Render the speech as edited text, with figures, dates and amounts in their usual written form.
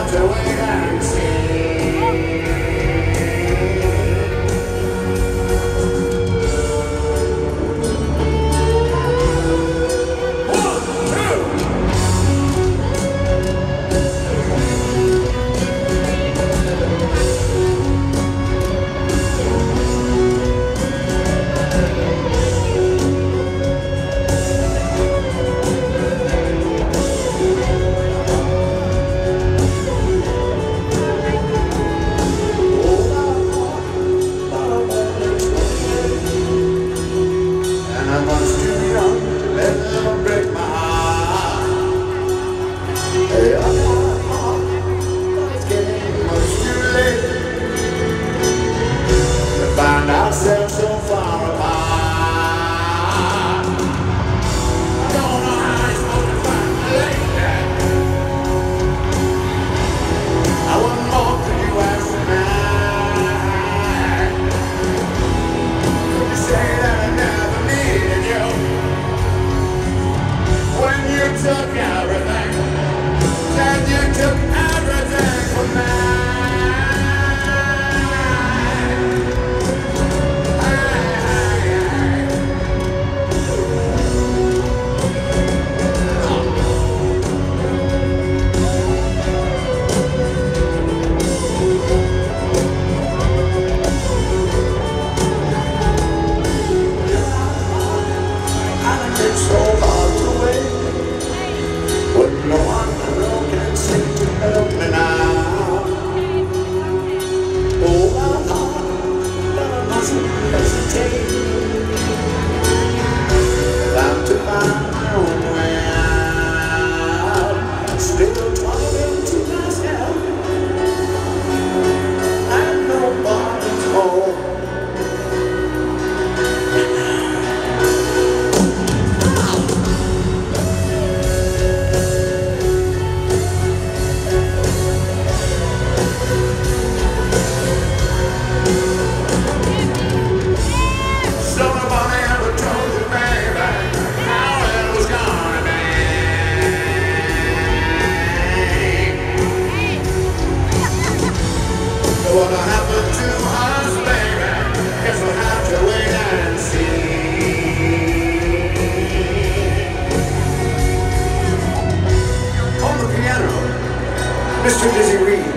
have to wait and see. I'm much too young to let them break my heart. Hey, it's getting much too late to find ourselves so far apart. I don't know how I'm supposed to find my lady. I want more than you ask tonight. Could you say that I never needed you when you took everything? Then you took everything from me. It's so hard to wait when no one can seem to help me now. Oh, my heart, but I mustn't hesitate. Time to find my own way out. Still talking to myself, and nobody's home. What happened to us, baby? Guess we'll have to wait and see. On the piano, Mr. Dizzy Reed.